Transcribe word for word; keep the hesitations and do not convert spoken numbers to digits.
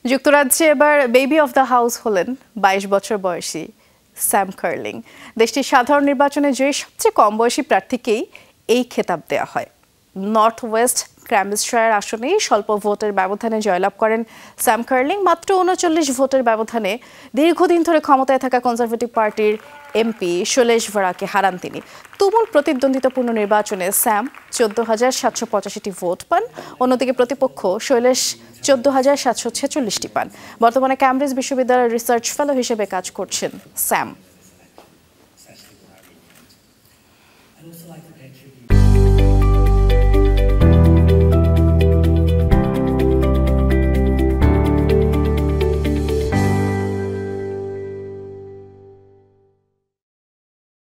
যুক্তরাজ্যে এবার baby of the house হলেন বাইশ বছর বয়সী স্যাম কার্লিং। দেশটির সাধারণ নির্বাচনে যে সবচেয়ে কম বয়সী প্রার্থীকেই এই খেতাব দেওয়া হয়। নর্থ ওয়েস্ট ক্র্যাম্বশায়ার আসনে স্বল্প ভোটের ব্যবধানে জয়লাভ করেন স্যাম কার্লিং। মাত্র উনচল্লিশ ভোটের ব্যবধানে দীর্ঘদিন ধরে ক্ষমতায় থাকা কনজারভেটিভ পার্টির এমপি শৈলেশ ভরাকে হারান তিনি। তুমুল প্রতিদ্বন্দ্বিতাপূর্ণ নির্বাচনে স্যাম চোদ্দ হাজার সাতশো পঁচাশিটি ভোট পান, অন্যদিকে প্রতিপক্ষ শৈলেশ চোদ্দ হাজার সাতশো ছেচল্লিশটি পান। বর্তমানে ক্যামব্রিজ বিশ্ববিদ্যালয়ের রিসার্চ ফেলো হিসেবে কাজ করছেন Sam. I'd also like to pay tribute